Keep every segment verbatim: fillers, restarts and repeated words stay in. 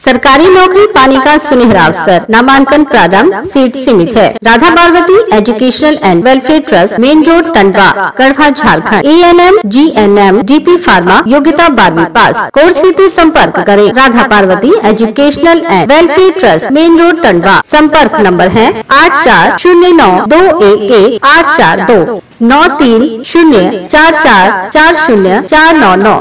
सरकारी नौकरी पाने का सुनहरा अवसर। नामांकन प्रारंभ, सीट सीमित है। Radha Parvati educational and welfare trust, main road, Tandwa, Garhwa, Jharkhand. A N M, G N M, G P pharma, योग्यता बारहवीं पास। कोर्स हेतु संपर्क करें Radha Parvati educational and welfare trust, main road, Tandwa. संपर्क नंबर है आठ चार शून्य नौ दो एक एक आठ चार दो, नौ तीन शून्य चार चार चार शून्य चार नौ नौ।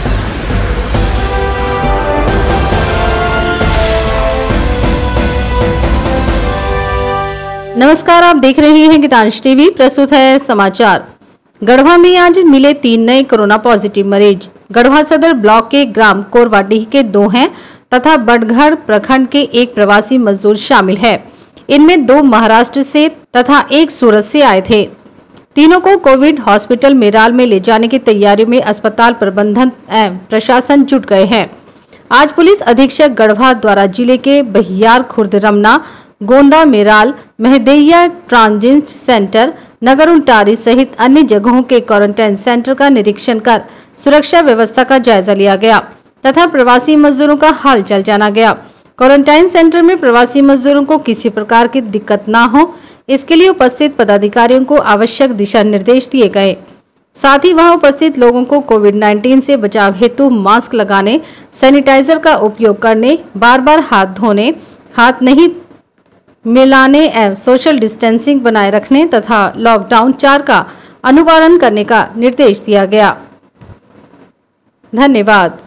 नमस्कार, आप देख रहे हैं गीतांश टीवी। प्रस्तुत है समाचार। गढ़वा में आज मिले तीन नए कोरोना पॉजिटिव मरीज। गढ़वा सदर ब्लॉक के ग्राम कोरवाडीह के दो हैं तथा बड़गढ़ प्रखंड के एक प्रवासी मजदूर शामिल है। इनमें दो महाराष्ट्र से तथा एक सूरत से आए थे। तीनों को कोविड हॉस्पिटल मेराल में ले जाने की तैयारियों में अस्पताल प्रबंधन एवं प्रशासन जुट गए हैं। आज पुलिस अधीक्षक गढ़वा द्वारा जिले के बहियार खुर्द, रमना, गोंदा, मेराल, महदैया ट्रांजिट सेंटर, नगर उंटारी सहित अन्य जगहों के क्वारंटाइन सेंटर का निरीक्षण कर सुरक्षा व्यवस्था का जायजा लिया गया तथा प्रवासी मजदूरों का हालचाल जाना गया। क्वारंटाइन सेंटर में प्रवासी मजदूरों को किसी प्रकार की दिक्कत न हो, इसके लिए उपस्थित पदाधिकारियों को आवश्यक दिशा निर्देश दिए गए। साथ ही वहां उपस्थित लोगों को कोविड नाइन्टीन से बचाव हेतु मास्क लगाने, सैनिटाइजर का उपयोग करने, बार बार हाथ धोने, हाथ नहीं मिलाने एवं सोशल डिस्टेंसिंग बनाए रखने तथा लॉकडाउन चार का अनुपालन करने का निर्देश दिया गया। धन्यवाद।